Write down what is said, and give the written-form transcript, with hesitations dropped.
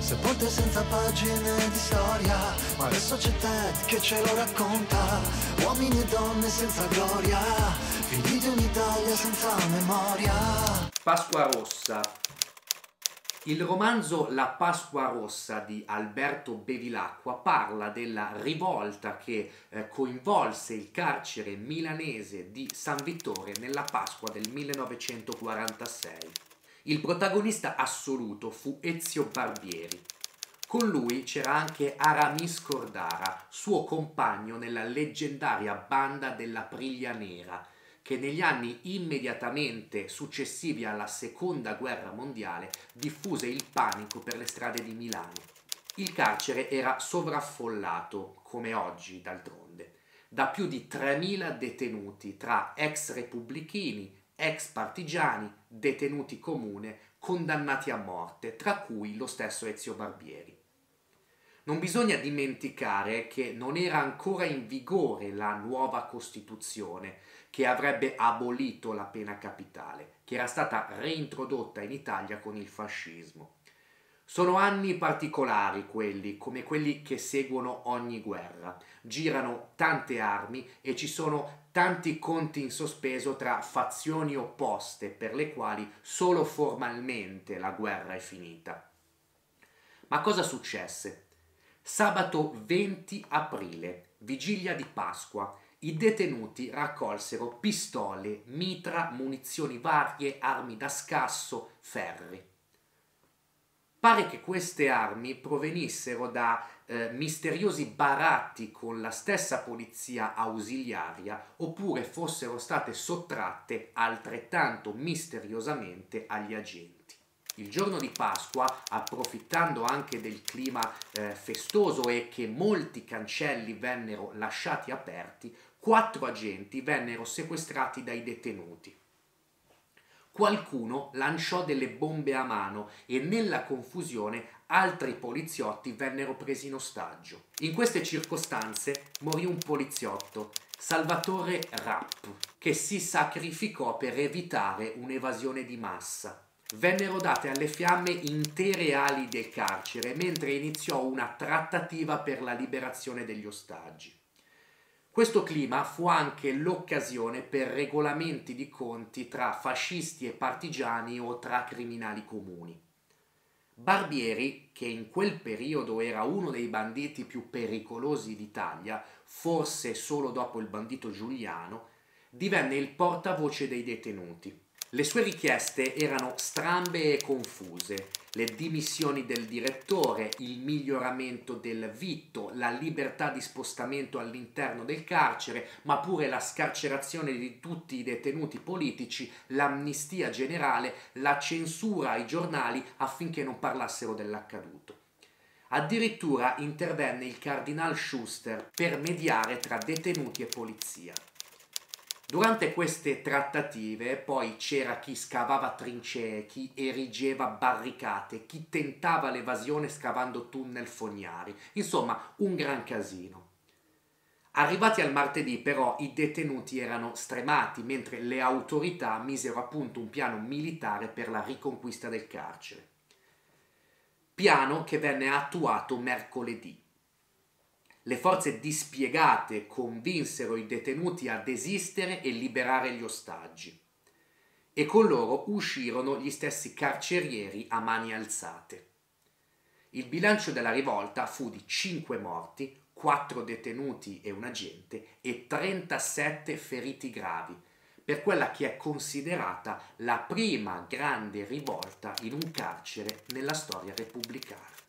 sepolte senza pagine di storia, ma adesso c'è Ted che ce lo racconta. Uomini e donne senza gloria, figli di un'Italia senza memoria. Pasqua Rossa. Il romanzo La Pasqua Rossa di Alberto Bevilacqua parla della rivolta che coinvolse il carcere milanese di San Vittore nella Pasqua del 1946. Il protagonista assoluto fu Ezio Barbieri. Con lui c'era anche Aramis Cordara, suo compagno nella leggendaria banda della Priglia Nera, che negli anni immediatamente successivi alla Seconda Guerra Mondiale diffuse il panico per le strade di Milano. Il carcere era sovraffollato, come oggi d'altronde, da più di 3.000 detenuti tra ex repubblichini, ex partigiani, detenuti comune, condannati a morte, tra cui lo stesso Ezio Barbieri. Non bisogna dimenticare che non era ancora in vigore la nuova Costituzione che avrebbe abolito la pena capitale, che era stata reintrodotta in Italia con il fascismo. Sono anni particolari quelli, come quelli che seguono ogni guerra. Girano tante armi e ci sono tanti conti in sospeso tra fazioni opposte per le quali solo formalmente la guerra è finita. Ma cosa successe? Sabato 20 aprile, vigilia di Pasqua, i detenuti raccolsero pistole, mitra, munizioni varie, armi da scasso, ferri. Pare che queste armi provenissero da misteriosi baratti con la stessa polizia ausiliaria oppure fossero state sottratte altrettanto misteriosamente agli agenti. Il giorno di Pasqua, approfittando anche del clima festoso e che molti cancelli vennero lasciati aperti, 4 agenti vennero sequestrati dai detenuti. Qualcuno lanciò delle bombe a mano e nella confusione altri poliziotti vennero presi in ostaggio. In queste circostanze morì un poliziotto, Salvatore Rapp, che si sacrificò per evitare un'evasione di massa. Vennero date alle fiamme intere ali del carcere mentre iniziò una trattativa per la liberazione degli ostaggi. Questo clima fu anche l'occasione per regolamenti di conti tra fascisti e partigiani o tra criminali comuni. Barbieri, che in quel periodo era uno dei banditi più pericolosi d'Italia, forse solo dopo il bandito Giuliano, divenne il portavoce dei detenuti. Le sue richieste erano strambe e confuse: le dimissioni del direttore, il miglioramento del vitto, la libertà di spostamento all'interno del carcere, ma pure la scarcerazione di tutti i detenuti politici, l'amnistia generale, la censura ai giornali affinché non parlassero dell'accaduto. Addirittura intervenne il cardinal Schuster per mediare tra detenuti e polizia. Durante queste trattative poi c'era chi scavava trincee, chi erigeva barricate, chi tentava l'evasione scavando tunnel fognari, insomma un gran casino. Arrivati al martedì però i detenuti erano stremati mentre le autorità misero a punto un piano militare per la riconquista del carcere. Piano che venne attuato mercoledì. Le forze dispiegate convinsero i detenuti a desistere e liberare gli ostaggi. E con loro uscirono gli stessi carcerieri a mani alzate. Il bilancio della rivolta fu di 5 morti, 4 detenuti e un agente e 37 feriti gravi, per quella che è considerata la prima grande rivolta in un carcere nella storia repubblicana.